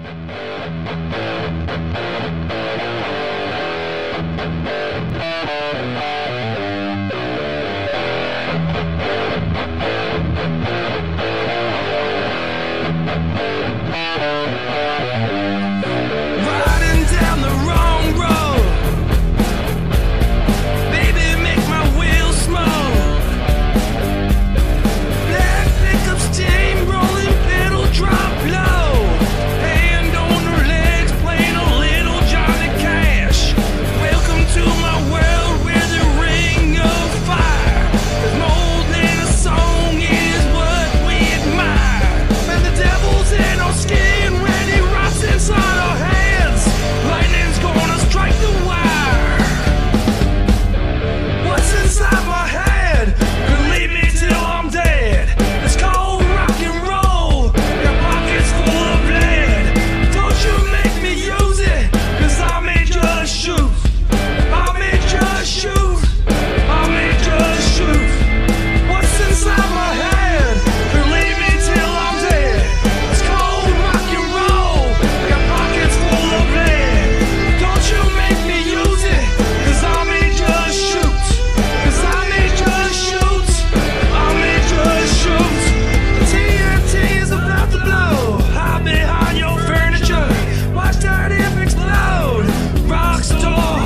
Riding down the wrong road, baby, make my wheels smoke. Black pickup steamrolling, pedal drop low, hand on her legs, playing a little Johnny Cash. Welcome to my world where the ring of fire is more than a song, is what we admire. And the devil's in our skin when he rots inside our hands. Lightning's gonna strike the wire. What's inside my head could leave me till I'm dead. It's called rock and roll. Your pockets full of lead. Don't you make me use it, 'cause I made just shoot. I made just shoot. I made just shoot. What's inside my head could leave me till I'm dead. It's called rock and roll. Your pockets full of lead. Don't you make me use it, 'cause I made just shoot. 'Cause I made just shoot. I made just shoot. TNT is about to blow. Hide behind your furniture. Watch that hip explode. Rockstar,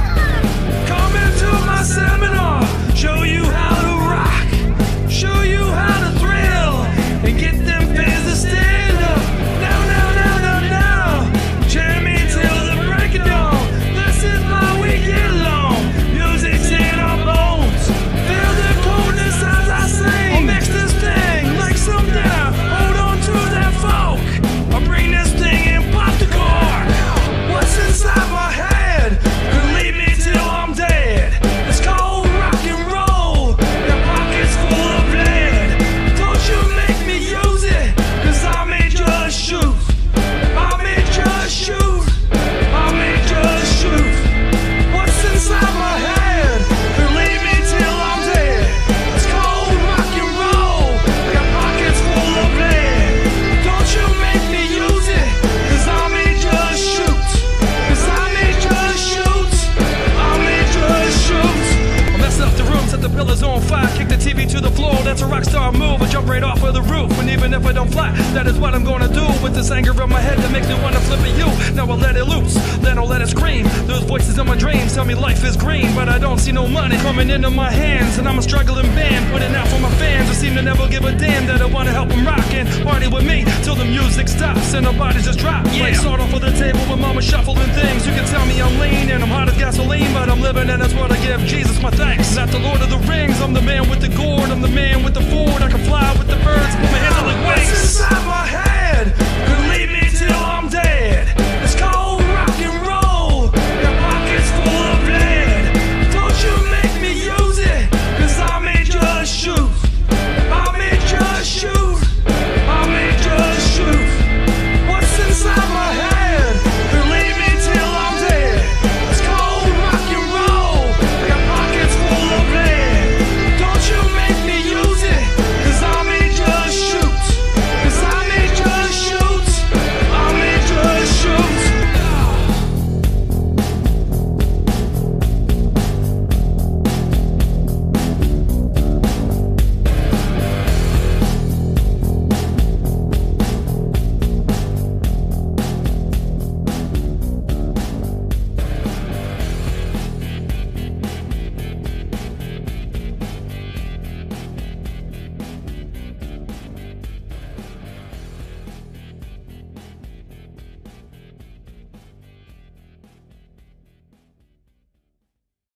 come into my seminar. Show you how to rock. Show you how to thrill. And get them fans to stand up. Now, now, now, now, now. Jam me till the break of dawn. This is my weekend long. Music's in our bones. Feel the coldness as I sing. I'll mix this thing like some down. Hold on to that folk. I'll bring this thing and pop the car. What's inside my head could leave me till I'm dead. It's called rock and roll. Your pocket's full of lead. Don't you make me use it, 'cause I made just shoot. I made just shoot. I made just shoot. What's inside my head could leave me till I'm dead. It's called rock and roll. Your pocket's full of lead. Don't you make me use it, 'cause I made just shoot. 'Cause I made just shoot. I made just shoot. I mess up the room, set the pillars on fire, kick the TV to the floor. That's a rock star move. I jump right off of the roof, and even if I don't fly, that is what I'm gonna do. With this anger in my head that makes me wanna flip at you. Now I let it loose, then I'll let it scream. Those voices in my dreams tell me life is green, but I don't see no money coming into my hands. And I'm a struggling band, putting out for my fans who seem to never give a damn that I wanna help them rock and party with me till the music stops and our bodies just drop. Like sort off of the table with mama shuffling things. You can tell me I'm lean and I'm hot as gasoline, but I'm living and that's what I give Jesus my thanks. Not the Lord of the Rings, I'm the man with the gourd. I'm the man with the Ford. I can fly with the birds, put my hands on like wings. What's inside my head